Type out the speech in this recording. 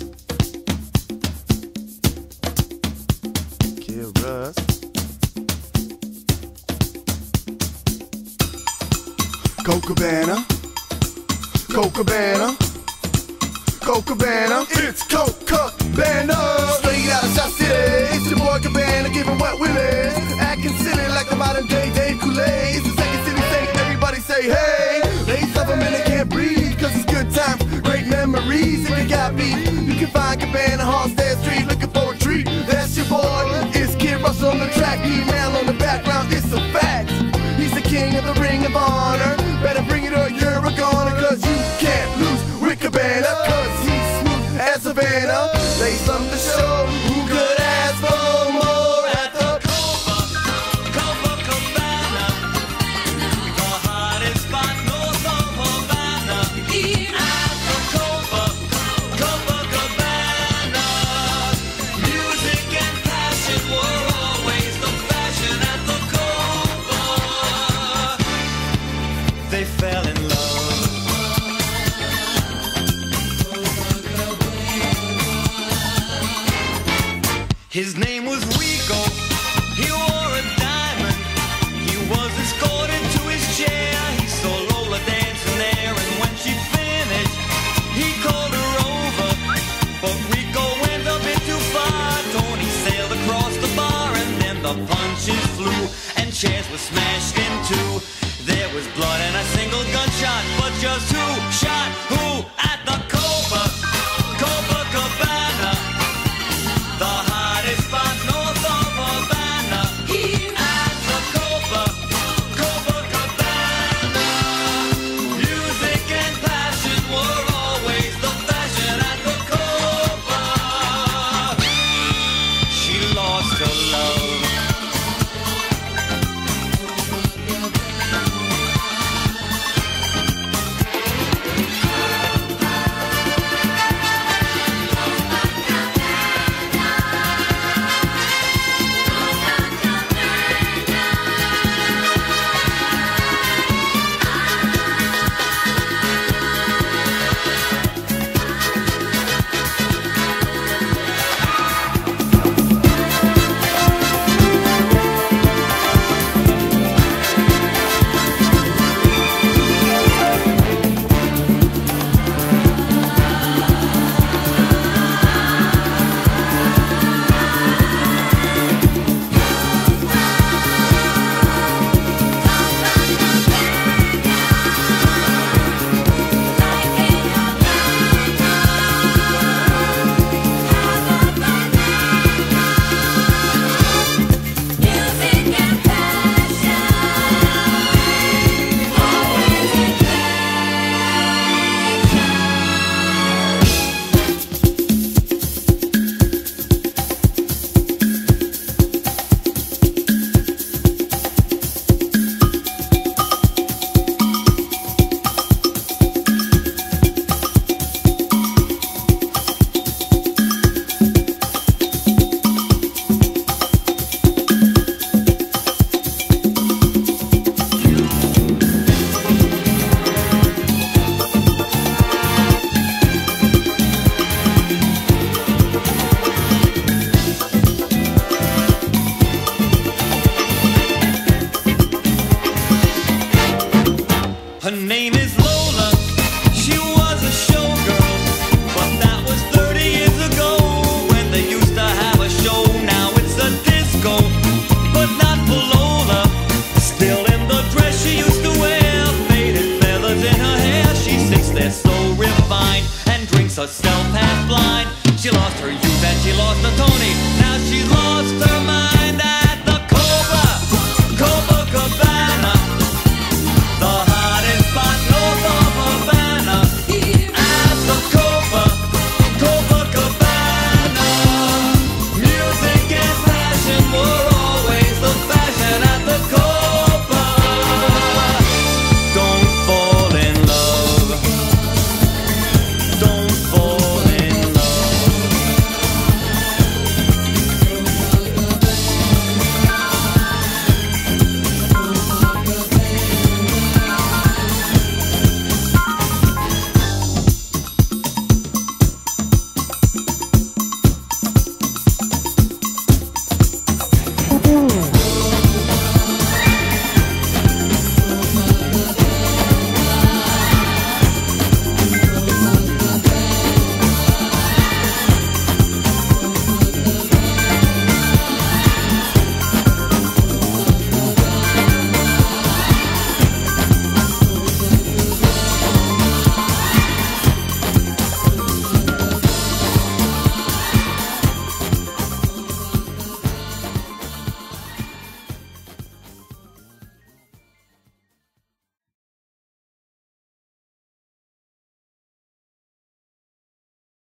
Kill Russ. Copacabana, Copacabana, Copacabana, it's Copacabana. Straight out of South City, it's your boy Cabana, giving wet willies, acting silly like the modern day Dave Coulee. It's the second city thing, everybody say hey. They suffer and they can't breathe, cause it's good times, great memories. If you got beef, you can find Cabana, Halstead Street, looking for a treat. That's your boy, it's Kid Russell on the track, email on the background, it's a fact. He's the king of the Ring of Honor. Better bring it or you're a goner, cause you can't lose with Cabana, cause he's smooth as Savannah. They something to show, who could ask for more at the Copacabana, the hottest spot north of Havana. At the Copacabana, music and passion were always the fashion at the Copa. They fell in love. His name was Rico, he wore a diamond. He was escorted to his chair. He saw Lola dancing there, and when she finished, he called her over. But Rico went a bit too far. Tony sailed across the bar, and then the punches flew, and chairs were smashed in two. There was blood and a single gunshot, but just who shot who at the Copacabana? The hottest spot north of Havana. At the Copacabana, music and passion were always the fashion at the Copa. She lost her love. Her name is Lola, she was a showgirl, but that was 30 years ago, when they used to have a show. Now it's a disco, but not for Lola. Still in the dress she used to wear, faded feathers in her hair. She sits there so refined, and drinks herself half blind. She lost her youth and she lost her Tony, now she's lost her mind.